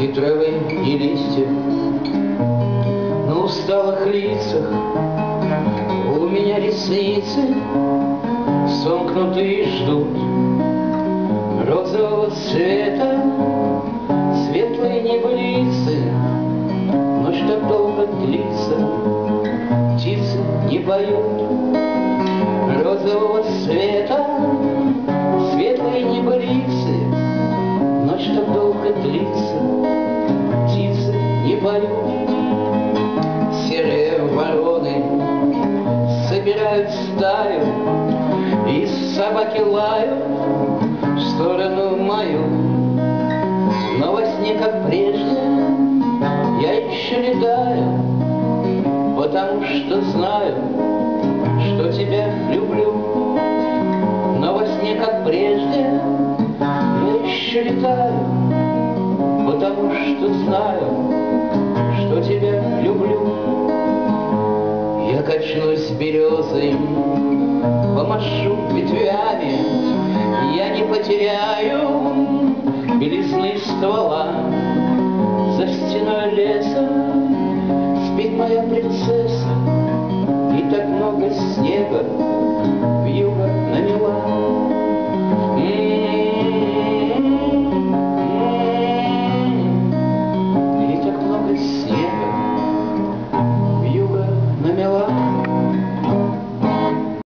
и травы, и листьев. На усталых лицах у меня ресницы сомкнутые ждут розового цвета светлые небылицы. Ночь так долго длится, птицы не поют розового цвета светлые небылицы. Ночь так долго длится, птицы не поют. Серые вороны собирают стаю, и собаки лают в сторону мою. Но во сне, как прежде, я еще летаю, потому что знаю, что тебя люблю. Но во сне, как прежде, я еще летаю, потому что знаю, что тебя люблю. Я качнусь березой, помашу ветвями, я не потеряю белизны ствола. За стеной леса спит моя принцесса, и так много снега вьюга на ней.